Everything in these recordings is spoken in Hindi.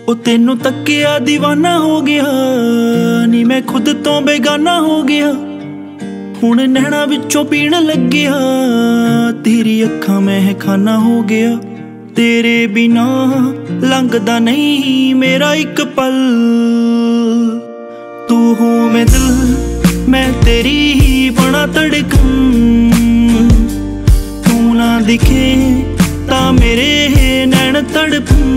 ओ तेनू तकिया दीवाना हो गया नी मैं खुद तो बेगाना हो गया। हुण नैना विचों पीण लग्या तेरी अखां मैं खाना हो गया। तेरे बिना लंघदा नहीं मेरा एक पल। तू हो मैं दिल मैं तेरी ही बना धड़कन। तू ना दिखे ता मेरे नैन तड़पन।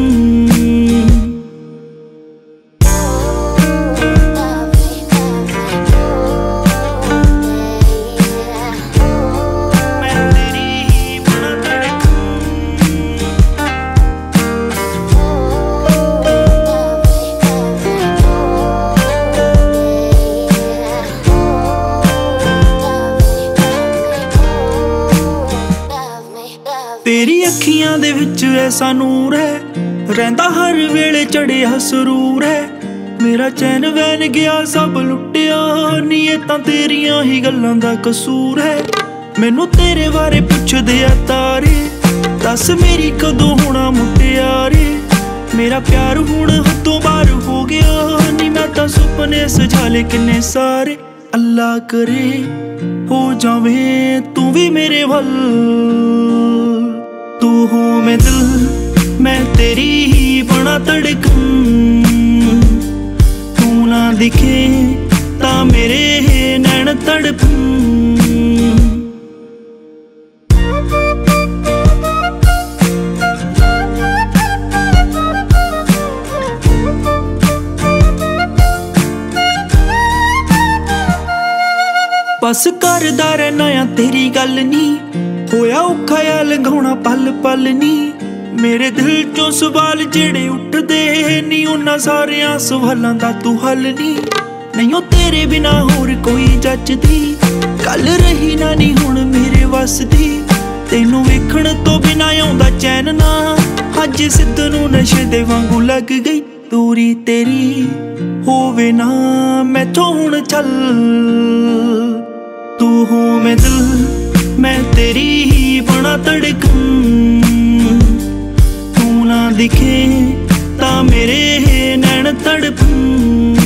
तेरी अखियां दे विच ऐसा नूर है रहिंदा हर वेले चढ़िया सरूर है। मेरा चैन वैन गया सब लुटिया नी ये तां तेरियां ही गल्लां दा कसूर है। मैनू तेरे बारे पुछदे आ तारे दस मेरी कदों होना मुटियारे। मेरा प्यार हुण हदों बाहर हो गया नी मैं तां सुपने सजा ले किन्ने सारे। अल्लाह करे हो जावे तू भी मेरे वल। तू हो मैं दिल मैं तेरी ही बना धड़कन। तू ना दिखे ता मेरे नैन तड़पन। बस करदा रहना आ तेरी गल नी होया औखा आ लंघाउणा पल पल नी। मेरे दिल चों सवाल जेड़े उठदे नी उन्हां सारियां सवालां दा तू हल नी। नहीं ओ तेरे बिना होर कोई जचदी गल रही ना नी हुण मेरे वस दी। तैनू वेखण तो बिना आउंदा चैन ना अज सिद्ध नूं नशे दे वांगू लग गई। दूरी तेरी होवे ना मैथों हुण चल। तू हो मैं दिल मैं तेरी ही बना धड़कन। तू ना दिखे ता मेरे नैन तड़पन।